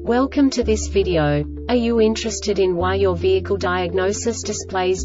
Welcome to this video. Are you interested in why your vehicle diagnosis displays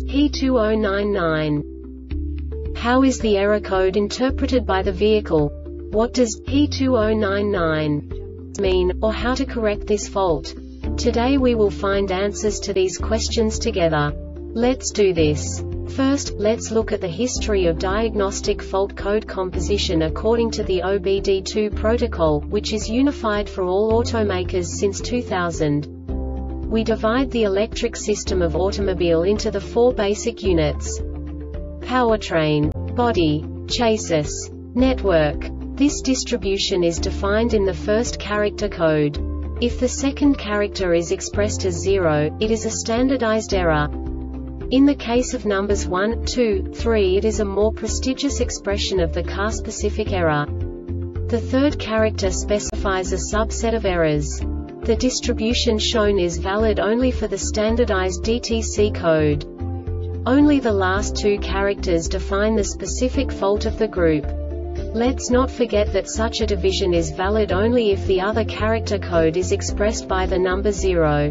P2099? How is the error code interpreted by the vehicle? What does P2099 mean, or how to correct this fault? Today we will find answers to these questions together. Let's do this. First, let's look at the history of diagnostic fault code composition according to the OBD2 protocol, which is unified for all automakers since 2000. We divide the electric system of automobile into the four basic units: powertrain, body, chassis, network. This distribution is defined in the first character code. If the second character is expressed as 0, it is a standardized error. In the case of numbers 1, 2, 3, it is a more prestigious expression of the car-specific error. The third character specifies a subset of errors. The distribution shown is valid only for the standardized DTC code. Only the last two characters define the specific fault of the group. Let's not forget that such a division is valid only if the other character code is expressed by the number 0.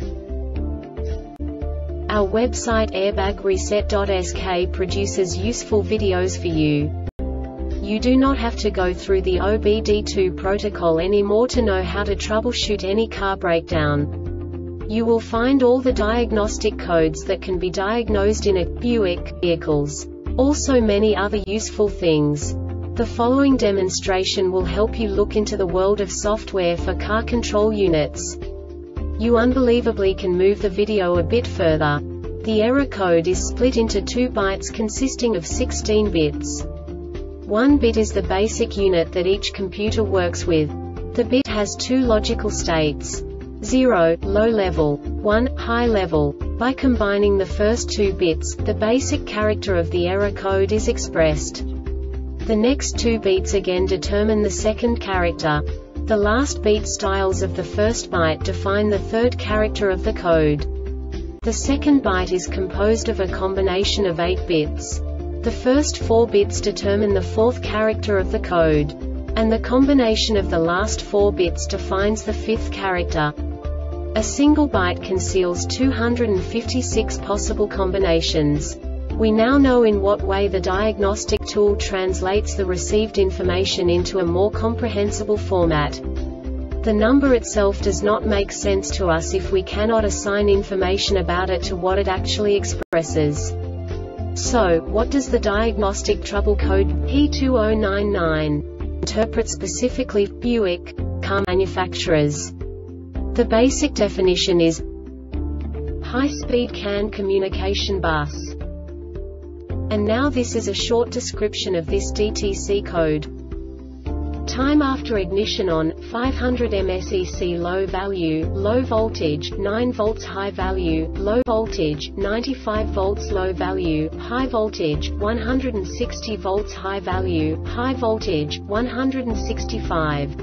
Our website airbagreset.sk produces useful videos for you. You do not have to go through the OBD2 protocol anymore to know how to troubleshoot any car breakdown. You will find all the diagnostic codes that can be diagnosed in a Buick vehicles. Also many other useful things. The following demonstration will help you look into the world of software for car control units. You unbelievably can move the video a bit further. The error code is split into 2 bytes consisting of 16 bits. 1 bit is the basic unit that each computer works with. The bit has 2 logical states: 0, low level, 1, high level. By combining the first 2 bits, the basic character of the error code is expressed. The next 2 beats again determine the second character. The last beat styles of the first byte define the third character of the code. The second byte is composed of a combination of 8 bits. The first 4 bits determine the fourth character of the code. And the combination of the last 4 bits defines the fifth character. A single byte conceals 256 possible combinations. We now know in what way the diagnostic tool translates the received information into a more comprehensible format. The number itself does not make sense to us if we cannot assign information about it to what it actually expresses. So, what does the diagnostic trouble code P2099 interpret specifically for Buick car manufacturers? The basic definition is high-speed CAN communication bus. And now this is a short description of this DTC code. Time after ignition on, 500 mSEC low value, low voltage, 9 volts high value, low voltage, 95 volts low value, high voltage, 160 volts high value, high voltage, 165.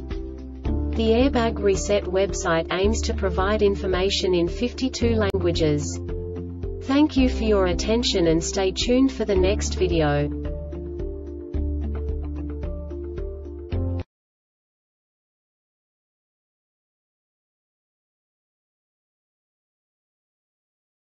The Airbag Reset website aims to provide information in 52 languages. Thank you for your attention and stay tuned for the next video.